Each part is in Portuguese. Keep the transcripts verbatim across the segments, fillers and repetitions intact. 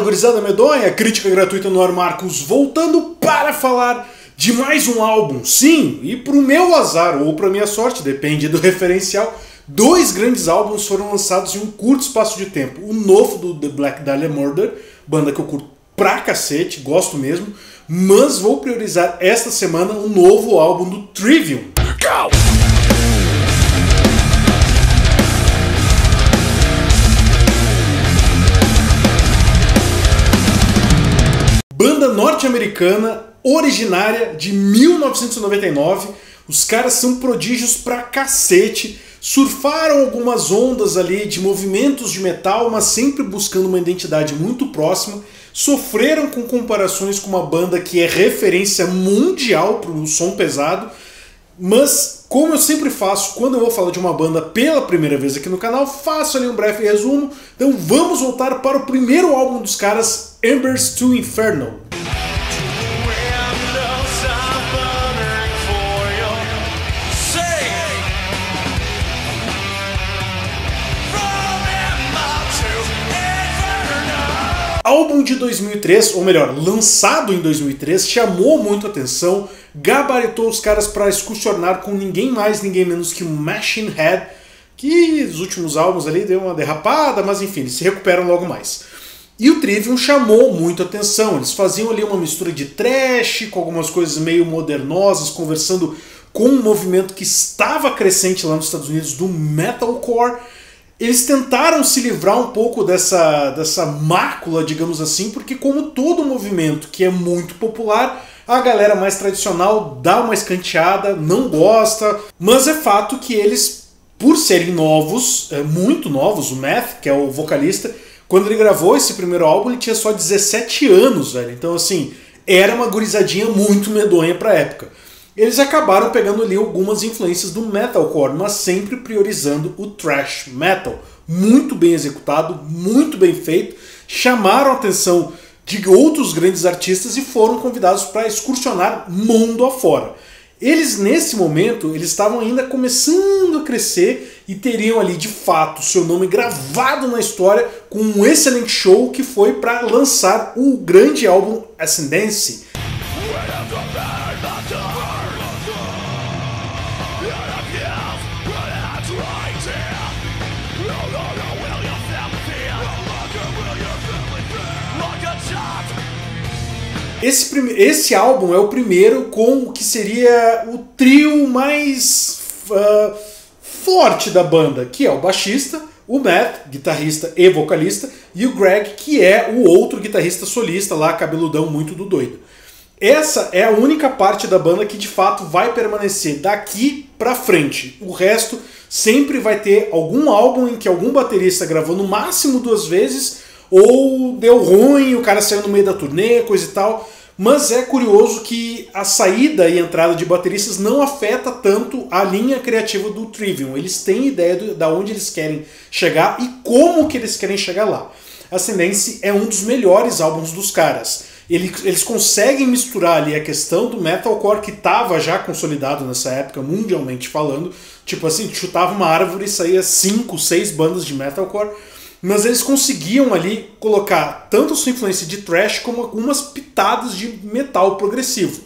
gurizada medonha, crítica gratuita no ar, Marcos, voltando para falar de mais um álbum. Sim, e pro meu azar ou pra minha sorte, depende do referencial, dois grandes álbuns foram lançados em um curto espaço de tempo. O novo do The Black Dahlia Murder, banda que eu curto pra cacete, gosto mesmo, mas vou priorizar esta semana um novo álbum do Trivium. Go! Banda norte-americana, originária de mil novecentos e noventa e nove, os caras são prodígios pra cacete, surfaram algumas ondas ali de movimentos de metal, mas sempre buscando uma identidade muito próxima, sofreram com comparações com uma banda que é referência mundial pro som pesado, mas como eu sempre faço quando eu vou falar de uma banda pela primeira vez aqui no canal, faço ali um breve resumo. Então vamos voltar para o primeiro álbum dos caras, Embers to Inferno. Álbum de dois mil e três, ou melhor, lançado em dois mil e três, chamou muito a atenção, gabaritou os caras para excursionar com ninguém mais, ninguém menos que o Machine Head, que nos últimos álbuns ali deu uma derrapada, mas enfim, eles se recuperam logo mais. E o Trivium chamou muito a atenção, eles faziam ali uma mistura de thrash, com algumas coisas meio modernosas, conversando com um movimento que estava crescente lá nos Estados Unidos do metalcore. Eles tentaram se livrar um pouco dessa, dessa mácula, digamos assim, porque como todo movimento que é muito popular, a galera mais tradicional dá uma escanteada, não gosta, mas é fato que eles, por serem novos, muito novos, o Math, que é o vocalista, quando ele gravou esse primeiro álbum ele tinha só dezessete anos, velho. Então assim, era uma gurizadinha muito medonha pra época. Eles acabaram pegando ali algumas influências do metalcore, mas sempre priorizando o thrash metal. Muito bem executado, muito bem feito, chamaram a atenção de outros grandes artistas e foram convidados para excursionar mundo afora. Eles, nesse momento, eles estavam ainda começando a crescer e teriam ali, de fato, seu nome gravado na história com um excelente show que foi para lançar o grande álbum Ascendancy. Esse, esse álbum é o primeiro com o que seria o trio mais uh, forte da banda, que é o baixista, o Matt, guitarrista e vocalista, e o Greg, que é o outro guitarrista solista lá, cabeludão muito do doido. Essa é a única parte da banda que de fato vai permanecer daqui pra frente. O resto sempre vai ter algum álbum em que algum baterista gravou no máximo duas vezes, ou deu ruim, o cara saiu no meio da turnê, coisa e tal. Mas é curioso que a saída e entrada de bateristas não afeta tanto a linha criativa do Trivium. Eles têm ideia de onde eles querem chegar e como que eles querem chegar lá. Ascendancy é um dos melhores álbuns dos caras. Eles conseguem misturar ali a questão do metalcore que estava já consolidado nessa época, mundialmente falando. Tipo assim, chutava uma árvore e saía cinco, seis bandas de metalcore. Mas eles conseguiam ali colocar tanto a sua influência de thrash como algumas pitadas de metal progressivo.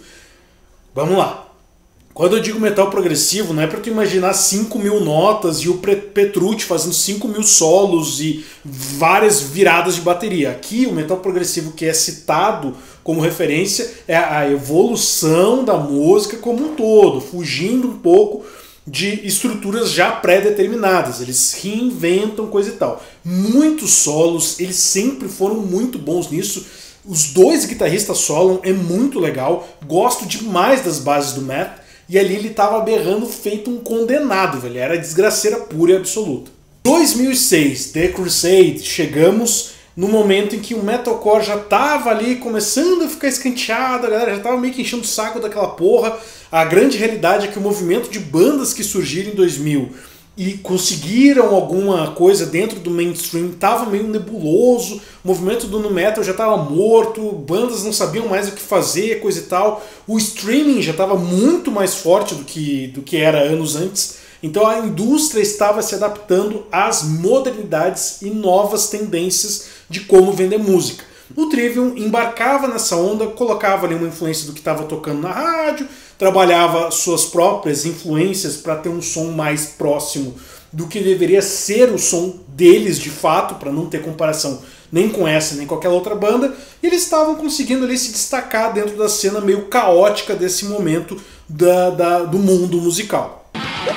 Vamos lá. Quando eu digo metal progressivo, não é para tu imaginar cinco mil notas e o Petrucci fazendo cinco mil solos e várias viradas de bateria. Aqui o metal progressivo que é citado como referência é a evolução da música como um todo, fugindo um pouco de estruturas já pré-determinadas, eles reinventam coisa e tal. Muitos solos, eles sempre foram muito bons nisso. Os dois guitarristas solam, é muito legal, gosto demais das bases do Matt, e ali ele tava berrando feito um condenado, velho, era desgraceira pura e absoluta. dois mil e seis, The Crusade, chegamos no momento em que o metalcore já tava ali começando a ficar escanteado, a galera já tava meio que enchendo o saco daquela porra. A grande realidade é que o movimento de bandas que surgiram em dois mil e conseguiram alguma coisa dentro do mainstream tava meio nebuloso, o movimento do nu metal já tava morto, bandas não sabiam mais o que fazer, coisa e tal. O streaming já tava muito mais forte do que, do que era anos antes. Então a indústria estava se adaptando às modernidades e novas tendências de como vender música. O Trivium embarcava nessa onda, colocava ali uma influência do que estava tocando na rádio, trabalhava suas próprias influências para ter um som mais próximo do que deveria ser o som deles de fato, para não ter comparação nem com essa nem com aquela outra banda, e eles estavam conseguindo ali se destacar dentro da cena meio caótica desse momento da, da, do mundo musical.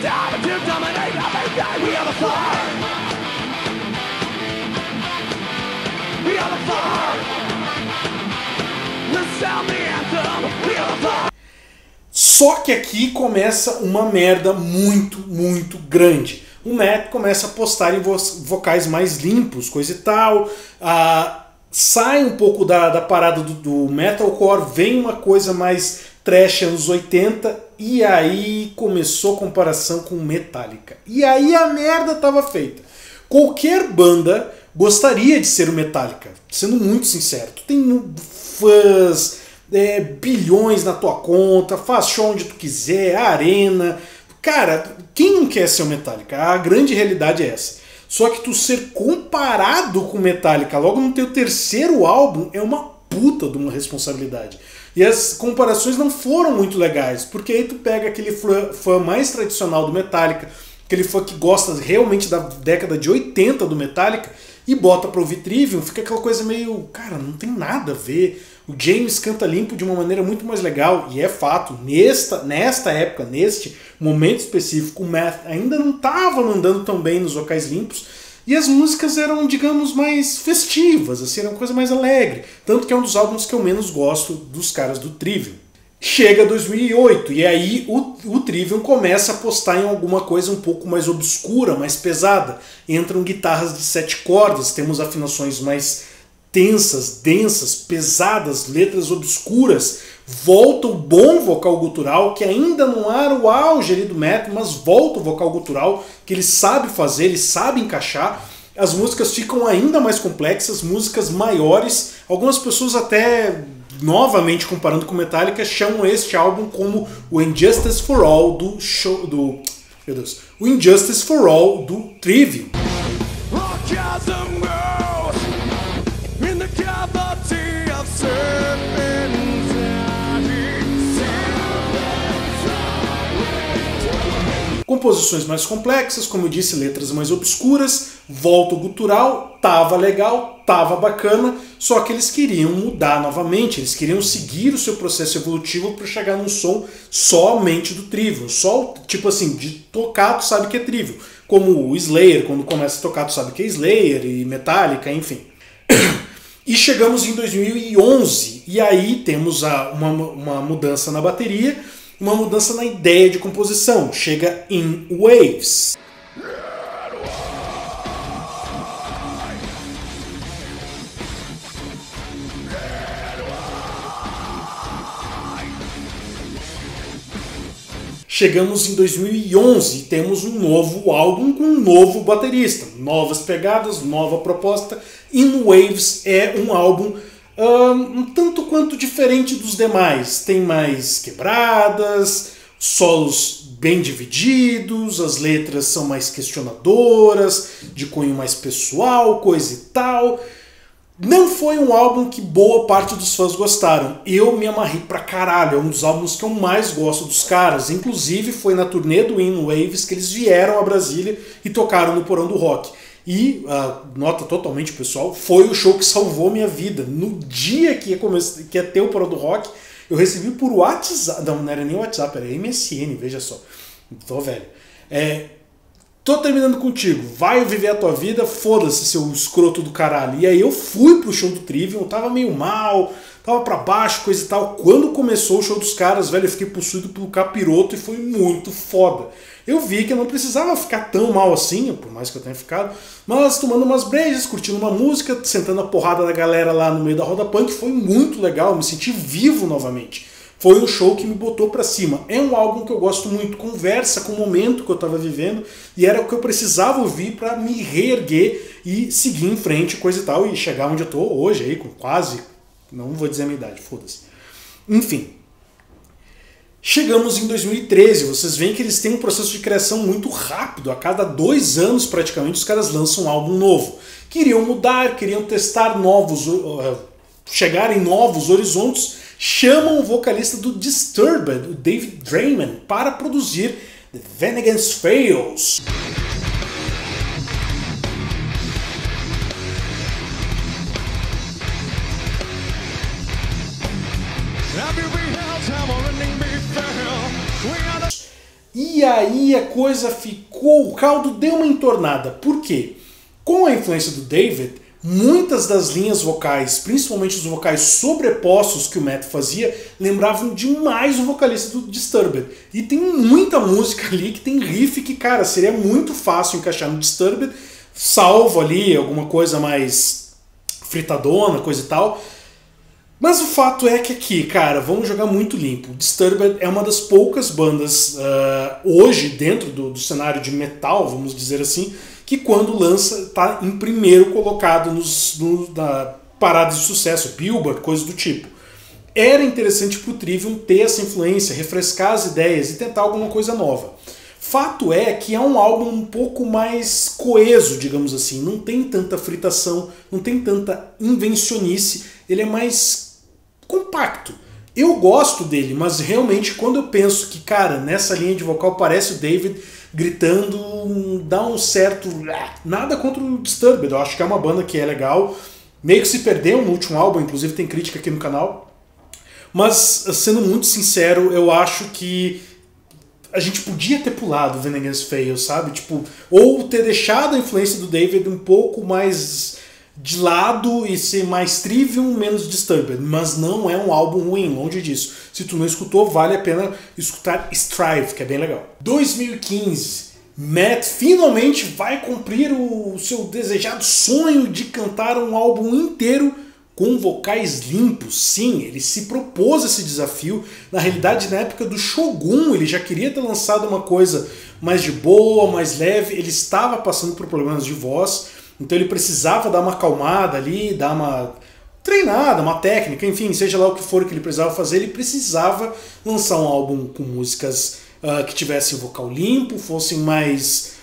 Só que aqui começa uma merda muito, muito grande. O Matt começa a postar em vo vocais mais limpos, coisa e tal. Ah, sai um pouco da, da parada do, do metalcore, vem uma coisa mais trash anos oitenta, e aí começou a comparação com Metallica. E aí a merda tava feita. Qualquer banda gostaria de ser o Metallica, sendo muito sincero. Tu tem fãs, é, bilhões na tua conta, faz show onde tu quiser, arena. Cara, quem não quer ser o Metallica? A grande realidade é essa. Só que tu ser comparado com Metallica logo no teu terceiro álbum é uma puta de uma responsabilidade. E as comparações não foram muito legais, porque aí tu pega aquele fã mais tradicional do Metallica, aquele fã que gosta realmente da década de oitenta do Metallica, e bota pra ouvir Trivium, fica aquela coisa meio... Cara, não tem nada a ver. O James canta limpo de uma maneira muito mais legal, e é fato, nesta, nesta época, neste momento específico, o Matt ainda não estava mandando tão bem nos vocais limpos, e as músicas eram, digamos, mais festivas, assim, era uma coisa mais alegre. Tanto que é um dos álbuns que eu menos gosto dos caras do Trivium. Chega dois mil e oito, e aí o, o Trivium começa a apostar em alguma coisa um pouco mais obscura, mais pesada. Entram guitarras de sete cordas, temos afinações mais tensas, densas, pesadas, letras obscuras. Volta o bom vocal gutural, que ainda não era o auge ali do Matt, mas volta o vocal gutural, que ele sabe fazer, ele sabe encaixar. As músicas ficam ainda mais complexas, músicas maiores. Algumas pessoas até, novamente comparando com Metallica, chamam este álbum como o Injustice for All do show do, meu Deus, o Injustice for All do Trivium. Composições mais complexas, como eu disse, letras mais obscuras, volta o gutural, tava legal, tava bacana, só que eles queriam mudar novamente, eles queriam seguir o seu processo evolutivo para chegar num som somente do Trivium, só tipo assim, de tocar tu sabe que é Trivium, como o Slayer, quando começa a tocar tu sabe que é Slayer, e Metallica, enfim. E chegamos em dois mil e onze, e aí temos a, uma, uma mudança na bateria, uma mudança na ideia de composição, chega em Waves. Chegamos em dois mil e onze e temos um novo álbum com um novo baterista, novas pegadas, nova proposta. In Waves é um álbum Um, um tanto quanto diferente dos demais. Tem mais quebradas, solos bem divididos, as letras são mais questionadoras, de cunho mais pessoal, coisa e tal. Não foi um álbum que boa parte dos fãs gostaram. Eu me amarrei pra caralho, é um dos álbuns que eu mais gosto dos caras. Inclusive foi na turnê do In Waves que eles vieram a Brasília e tocaram no Porão do Rock. E, uh, nota totalmente pessoal, foi o show que salvou minha vida. No dia que ia, começar, que ia ter o Porão do Rock, eu recebi por WhatsApp, não, não era nem WhatsApp, era M S N, veja só. Tô velho. É, tô terminando contigo, vai viver a tua vida, foda-se, seu escroto do caralho. E aí eu fui pro show do Trivium, eu tava meio mal, tava pra baixo, coisa e tal. Quando começou o show dos caras, velho, eu fiquei possuído pelo capiroto e foi muito foda. Eu vi que eu não precisava ficar tão mal assim, por mais que eu tenha ficado, mas tomando umas brejas, curtindo uma música, sentando a porrada da galera lá no meio da roda punk, foi muito legal, me senti vivo novamente. Foi um show que me botou pra cima. É um álbum que eu gosto muito, conversa com o momento que eu tava vivendo, e era o que eu precisava ouvir pra me reerguer e seguir em frente, coisa e tal, e chegar onde eu tô hoje, aí, com quase, não vou dizer a minha idade, foda-se. Enfim. Chegamos em dois mil e treze, vocês veem que eles têm um processo de criação muito rápido, a cada dois anos praticamente os caras lançam um álbum novo. Queriam mudar, queriam testar novos, uh, chegar em novos horizontes, chamam o vocalista do Disturbed, o David Draiman, para produzir The Venegas Fails. E aí a coisa ficou, o caldo deu uma entornada. Por quê? Com a influência do David, muitas das linhas vocais, principalmente os vocais sobrepostos que o Matt fazia, lembravam demais o vocalista do Disturbed. E tem muita música ali que tem riff que, cara, seria muito fácil encaixar no Disturbed, salvo ali alguma coisa mais fritadona, coisa e tal. Mas o fato é que aqui, cara, vamos jogar muito limpo. Disturbed é uma das poucas bandas uh, hoje dentro do, do cenário de metal, vamos dizer assim, que quando lança está em primeiro colocado nos, no, na paradas de sucesso, Billboard, coisas do tipo. Era interessante pro Trivium ter essa influência, refrescar as ideias e tentar alguma coisa nova. Fato é que é um álbum um pouco mais coeso, digamos assim, não tem tanta fritação, não tem tanta invencionice, ele é mais compacto. Eu gosto dele, mas realmente quando eu penso que, cara, nessa linha de vocal parece o David gritando, dá um certo... Nada contra o Disturbed, eu acho que é uma banda que é legal, meio que se perdeu no último álbum, inclusive tem crítica aqui no canal, mas sendo muito sincero, eu acho que a gente podia ter pulado Venegas Fails, sabe? Tipo, ou ter deixado a influência do David um pouco mais de lado e ser mais Trivium, menos Disturbed, mas não é um álbum ruim, longe disso. Se tu não escutou, vale a pena escutar Strive, que é bem legal. dois mil e quinze, Matt finalmente vai cumprir o seu desejado sonho de cantar um álbum inteiro com vocais limpos. Sim, ele se propôs esse desafio. Na realidade, na época do Shogun, ele já queria ter lançado uma coisa mais de boa, mais leve. Ele estava passando por problemas de voz, então ele precisava dar uma acalmada ali, dar uma treinada, uma técnica, enfim, seja lá o que for que ele precisava fazer, ele precisava lançar um álbum com músicas uh, que tivessem vocal limpo, fossem mais,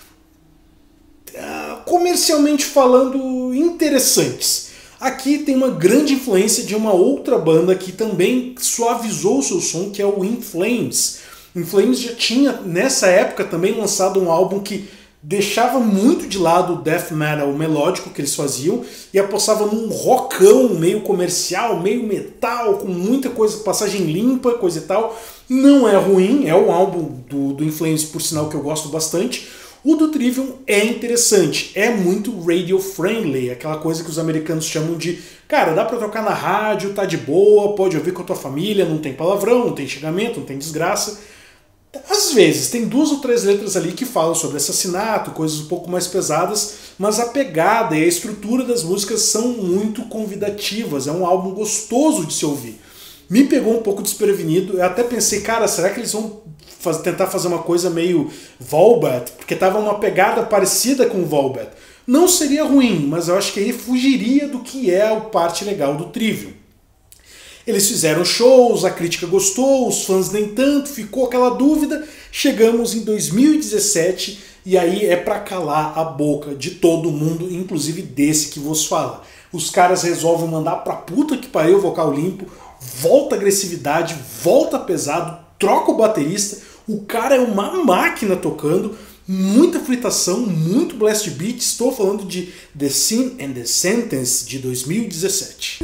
uh, comercialmente falando, interessantes. Aqui tem uma grande influência de uma outra banda que também suavizou o seu som, que é o In Flames. In Flames já tinha, nessa época, também lançado um álbum que deixava muito de lado o death metal melódico que eles faziam e apostava num rockão meio comercial, meio metal, com muita coisa, passagem limpa, coisa e tal. Não é ruim, é um álbum do, do In Flames, por sinal, que eu gosto bastante. O do Trivium é interessante, é muito radio-friendly, aquela coisa que os americanos chamam de, cara, dá pra tocar na rádio, tá de boa, pode ouvir com a tua família, não tem palavrão, não tem xingamento, não tem desgraça. Às vezes, tem duas ou três letras ali que falam sobre assassinato, coisas um pouco mais pesadas, mas a pegada e a estrutura das músicas são muito convidativas, é um álbum gostoso de se ouvir. Me pegou um pouco desprevenido, eu até pensei, cara, será que eles vão faz, tentar fazer uma coisa meio Volbeat? Porque tava uma pegada parecida com o Volbeat. Não seria ruim, mas eu acho que aí fugiria do que é a parte legal do Trivium. Eles fizeram shows, a crítica gostou, os fãs nem tanto, ficou aquela dúvida. Chegamos em dois mil e dezessete e aí é pra calar a boca de todo mundo, inclusive desse que vos fala. Os caras resolvem mandar pra puta que pariu o vocal limpo, volta a agressividade, volta pesado, troca o baterista, o cara é uma máquina tocando, muita fritação, muito blast beat. Estou falando de The Sin and the Sentence de dois mil e dezessete.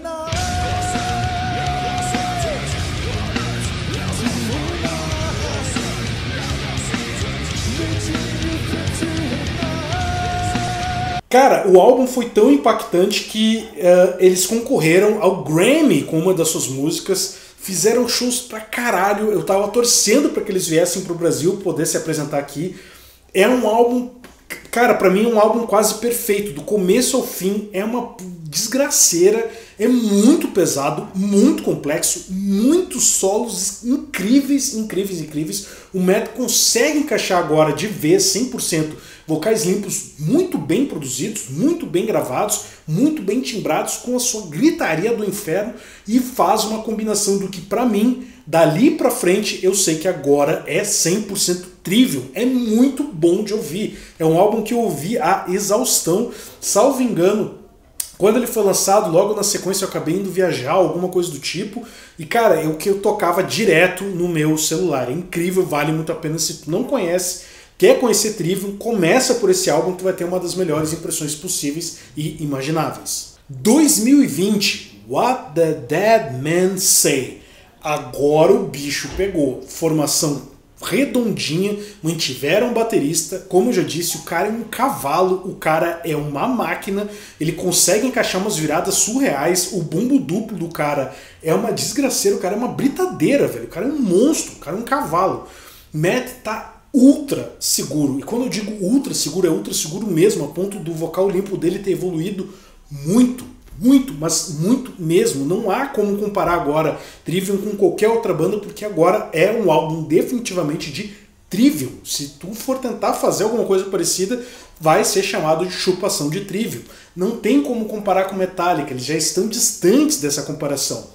Cara, o álbum foi tão impactante que uh, eles concorreram ao Grammy com uma das suas músicas, fizeram shows pra caralho, eu tava torcendo pra que eles viessem pro Brasil, poder se apresentar aqui. É um álbum, cara, pra mim é um álbum quase perfeito, do começo ao fim, é uma desgraceira, é muito pesado, muito complexo, muitos solos incríveis, incríveis, incríveis. O Matt consegue encaixar agora de vez, cem por cento, vocais limpos, muito bem produzidos, muito bem gravados, muito bem timbrados, com a sua gritaria do inferno, e faz uma combinação do que, pra mim, dali pra frente, eu sei que agora é cem por cento Trivium. É muito bom de ouvir. É um álbum que eu ouvi a exaustão, salvo engano. Quando ele foi lançado, logo na sequência eu acabei indo viajar, alguma coisa do tipo. E cara, é o que eu tocava direto no meu celular. É incrível, vale muito a pena. Se tu não conhece, quer conhecer Trivium, começa por esse álbum que tu vai ter uma das melhores impressões possíveis e imagináveis. dois mil e vinte, What the Dead Men Say. Agora o bicho pegou. Formação redondinha, mantiveram um baterista, como eu já disse, o cara é um cavalo, o cara é uma máquina, ele consegue encaixar umas viradas surreais, o bumbo duplo do cara é uma desgraceira, o cara é uma britadeira, velho, o cara é um monstro, o cara é um cavalo. Matt tá ultra seguro, e quando eu digo ultra seguro, é ultra seguro mesmo, a ponto do vocal limpo dele ter evoluído muito. Muito, mas muito mesmo. Não há como comparar agora Trivium com qualquer outra banda, porque agora é um álbum definitivamente de Trivium. Se tu for tentar fazer alguma coisa parecida, vai ser chamado de chupação de Trivium. Não tem como comparar com Metallica, eles já estão distantes dessa comparação.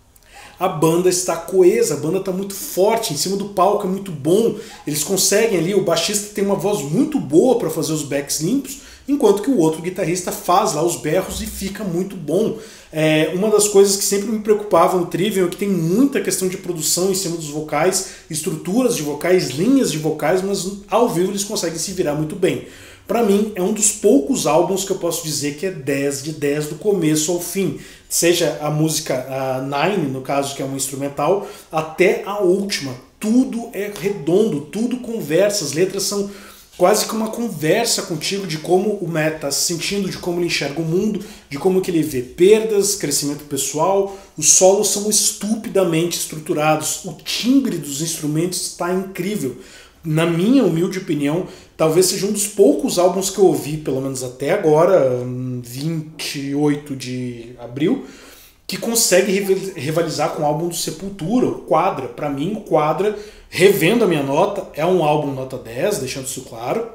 A banda está coesa, a banda está muito forte, em cima do palco é muito bom, eles conseguem ali, o baixista tem uma voz muito boa para fazer os backs limpos, enquanto que o outro guitarrista faz lá os berros e fica muito bom. É, uma das coisas que sempre me preocupava no Trivium é que tem muita questão de produção em cima dos vocais, estruturas de vocais, linhas de vocais, mas ao vivo eles conseguem se virar muito bem. Para mim, é um dos poucos álbuns que eu posso dizer que é dez de dez do começo ao fim. Seja a música a Nine, no caso, que é uma instrumental, até a última. Tudo é redondo, tudo conversa, as letras são quase que uma conversa contigo de como o Matt está se sentindo, de como ele enxerga o mundo, de como que ele vê perdas, crescimento pessoal. Os solos são estupidamente estruturados, o timbre dos instrumentos está incrível. Na minha humilde opinião, talvez seja um dos poucos álbuns que eu ouvi, pelo menos até agora, vinte e oito de abril, que consegue rivalizar com o álbum do Sepultura, o Quadra. Para mim, o Quadra, revendo a minha nota, é um álbum nota dez, deixando isso claro.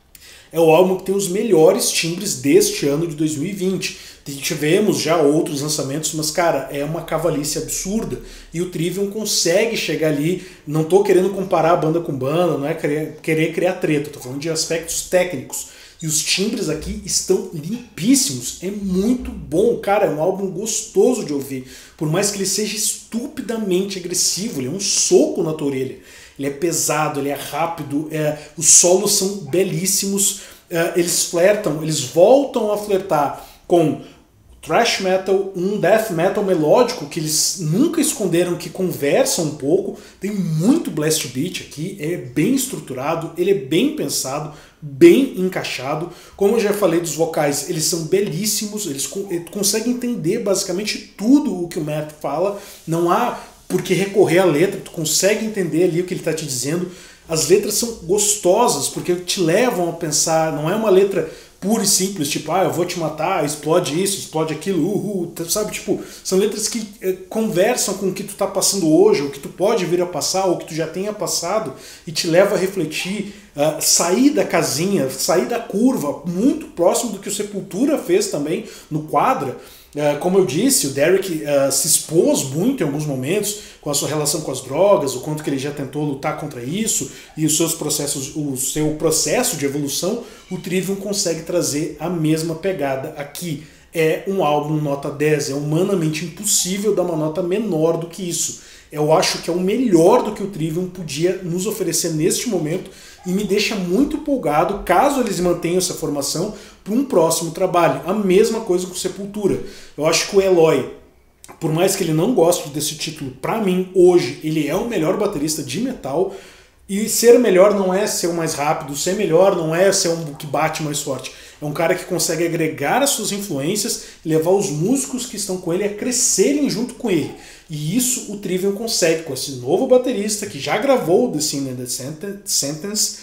É o álbum que tem os melhores timbres deste ano de dois mil e vinte. Tivemos já outros lançamentos, mas, cara, é uma cavalice absurda. E o Trivium consegue chegar ali. Não tô querendo comparar a banda com banda, não é querer, querer criar treta. Tô falando de aspectos técnicos. E os timbres aqui estão limpíssimos. É muito bom, cara. É um álbum gostoso de ouvir. Por mais que ele seja estupidamente agressivo, ele é um soco na tua orelha. Ele é pesado, ele é rápido, é, os solos são belíssimos, é, eles flertam, eles voltam a flertar com thrash metal, um death metal melódico que eles nunca esconderam, que conversa um pouco. Tem muito blast beat aqui, é bem estruturado, ele é bem pensado, bem encaixado. Como eu já falei dos vocais, eles são belíssimos, eles conseguem entender basicamente tudo o que o Matt fala, não há porque recorrer à letra, tu consegue entender ali o que ele está te dizendo. As letras são gostosas, porque te levam a pensar, não é uma letra pura e simples, tipo, ah, eu vou te matar, explode isso, explode aquilo, uhul, sabe? Tipo, são letras que é, conversam com o que tu tá passando hoje, o que tu pode vir a passar, ou o que tu já tenha passado, e te leva a refletir, uh, sair da casinha, sair da curva, muito próximo do que o Sepultura fez também no Quadra. Uh, como eu disse, o Derek uh, se expôs muito em alguns momentos com a sua relação com as drogas, o quanto que ele já tentou lutar contra isso e os seus processos, o seu processo de evolução. O Trivium consegue trazer a mesma pegada aqui. É um álbum nota dez, é humanamente impossível dar uma nota menor do que isso. Eu acho que é o melhor do que o Trivium podia nos oferecer neste momento e me deixa muito empolgado, caso eles mantenham essa formação, para um próximo trabalho. A mesma coisa com Sepultura. Eu acho que o Eloy, por mais que ele não goste desse título, para mim, hoje, ele é o melhor baterista de metal. E ser melhor não é ser o mais rápido, ser melhor não é ser um que bate mais forte. É um cara que consegue agregar as suas influências e levar os músicos que estão com ele a crescerem junto com ele. E isso o Trivium consegue com esse novo baterista que já gravou The Sin and the Sentence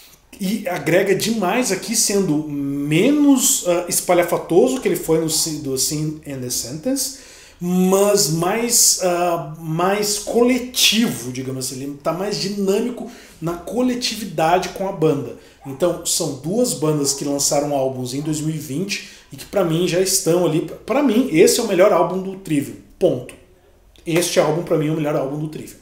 e agrega demais aqui, sendo menos uh, espalhafatoso que ele foi no do Sin and the Sentence, mas mais, uh, mais coletivo, digamos assim. Ele está mais dinâmico na coletividade com a banda. Então, são duas bandas que lançaram álbuns em dois mil e vinte e que para mim já estão ali. Para mim, esse é o melhor álbum do Trivium. Ponto. Este álbum para mim é o melhor álbum do Trivium.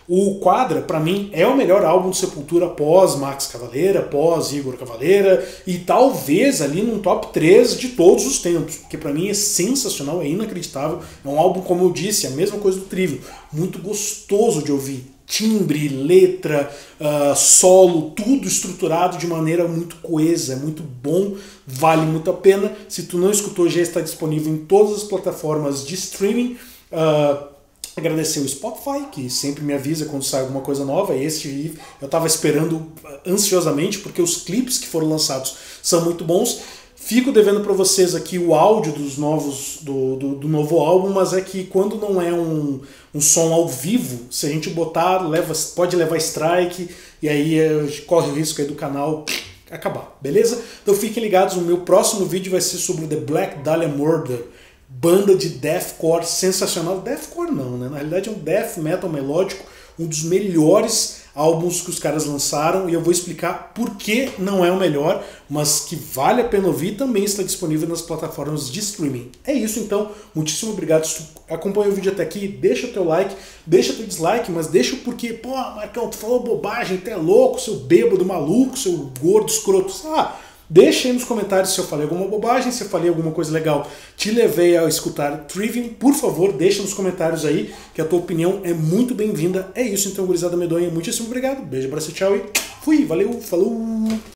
O Quadra, pra mim, é o melhor álbum de Sepultura pós Max Cavaleira, pós Igor Cavaleira, e talvez ali num top três de todos os tempos, porque pra mim é sensacional, é inacreditável. É um álbum, como eu disse, a mesma coisa do Trivium, muito gostoso de ouvir. Timbre, letra, uh, solo, tudo estruturado de maneira muito coesa, é muito bom, vale muito a pena. Se tu não escutou, já está disponível em todas as plataformas de streaming. Uh, agradecer o Spotify, que sempre me avisa quando sai alguma coisa nova. Esse eu estava esperando ansiosamente, porque os clipes que foram lançados são muito bons. Fico devendo para vocês aqui o áudio dos novos, do, do, do novo álbum, mas é que quando não é um, um som ao vivo, se a gente botar, leva, pode levar strike, e aí corre o risco aí do canal acabar, beleza? Então fiquem ligados, o meu próximo vídeo vai ser sobre o The Black Dahlia Murder, banda de deathcore sensacional. Deathcore não, né? Na realidade é um death metal melódico, um dos melhores álbuns que os caras lançaram, e eu vou explicar por que não é o melhor, mas que vale a pena ouvir, também está disponível nas plataformas de streaming. É isso então, muitíssimo obrigado. Se tu acompanhou o vídeo até aqui, deixa o teu like, deixa o teu dislike, mas deixa o porquê. Pô, Marcão, tu falou bobagem, tu é louco, seu bêbado maluco, seu gordo escroto. Ah, deixa aí nos comentários se eu falei alguma bobagem, se eu falei alguma coisa legal, te levei a escutar Trivium. Por favor, deixa nos comentários aí, que a tua opinião é muito bem-vinda. É isso então, gurizada medonha. Muitíssimo obrigado. Beijo, abraço, tchau e fui. Valeu, falou!